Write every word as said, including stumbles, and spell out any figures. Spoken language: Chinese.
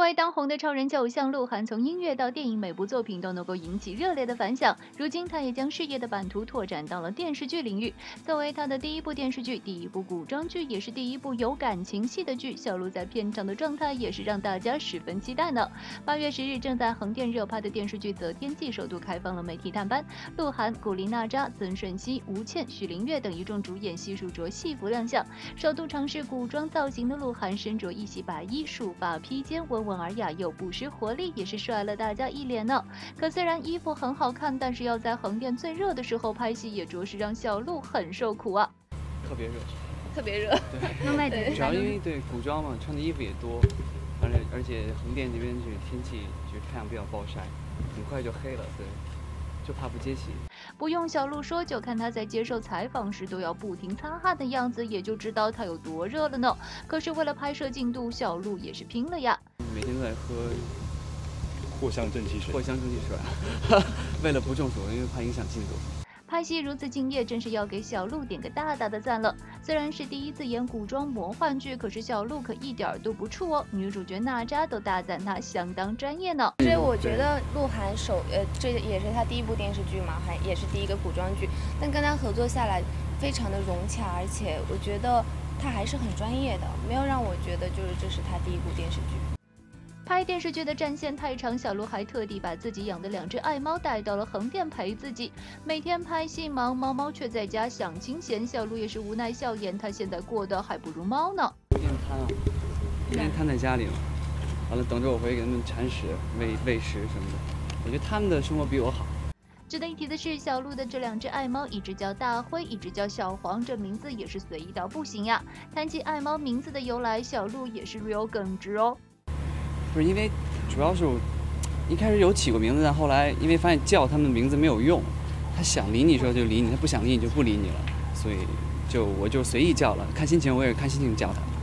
为当红的超人气偶像，鹿晗从音乐到电影，每部作品都能够引起热烈的反响。如今，他也将事业的版图拓展到了电视剧领域。作为他的第一部电视剧、第一部古装剧，也是第一部有感情戏的剧，小鹿在片场的状态也是让大家十分期待呢。八月十日，正在横店热拍的电视剧《择天记》首度开放了媒体探班，鹿晗、古力娜扎、曾舜晞、吴倩、许灵月等一众主演悉数着戏服亮相。首度尝试古装造型的鹿晗，身着一袭白衣，束发披肩，温文尔雅又不失活力，也是帅了大家一脸呢。可虽然衣服很好看，但是要在横店最热的时候拍戏，也着实让小鹿很受苦啊。 特别热， 特别热。 对， 能卖点。 主要因为对古装嘛，穿的衣服也多，而且而且横店这边就是天气就是太阳比较暴晒，很快就黑了，对，就怕不接戏。 不用小鹿说，就看他在接受采访时都要不停擦汗的样子，也就知道他有多热了呢。可是为了拍摄进度，小鹿也是拼了呀。 每天都在喝藿香正气水， 藿香正气水，为了不中暑，因为怕影响进度。 拍戏如此敬业，真是要给小鹿点个大大的赞了。虽然是第一次演古装魔幻剧，可是小鹿可一点都不怵哦。女主角娜扎都大赞她相当专业呢。 所以我觉得鹿晗首呃，这也是他第一部电视剧嘛，还也是第一个古装剧，但跟他合作下来非常的融洽，而且我觉得他还是很专业的，没有让我觉得就是这是他第一部电视剧。 拍电视剧的战线太长，小鹿还特地把自己养的两只爱猫带到了横店陪自己。每天拍戏忙，猫猫却在家享清闲。小鹿也是无奈笑言，他现在过得还不如猫呢。 天天瘫啊，天天瘫在家里了，完了等着我回去给他们铲屎、喂喂食什么的。我觉得他们的生活比我好。 值得一提的是，小鹿的这两只爱猫，一只叫大灰，一只叫小黄，这名字也是随意到不行呀。谈起爱猫名字的由来，小鹿也是 real 耿直哦。 不是因为，主要是我一开始有起过名字，但后来因为发现叫他们的名字没有用，他想理你的时候就理你，他不想理你就不理你了，所以就我就随意叫了，看心情，我也是看心情叫他。